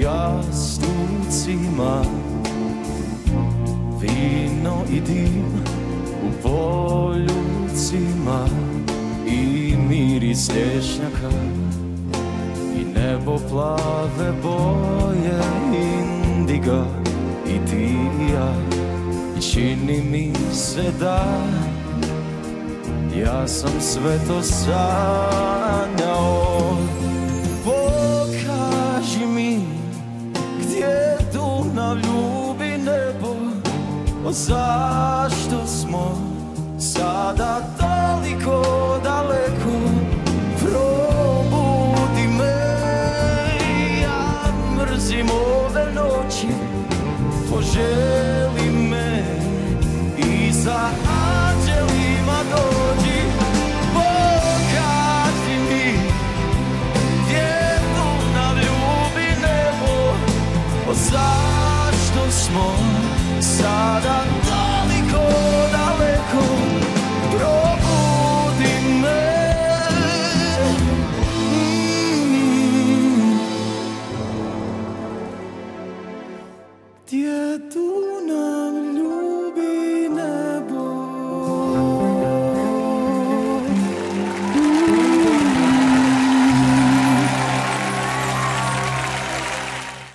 jastucima, vino i dim u poljucima i miris lješnjaka i nebo plave boje indiga i ti i ja. I čini mi se da ja sam sve to sanjao. Pokaži mi gdje Dunav ljubi nebo, zašto smo sada toliko daleko.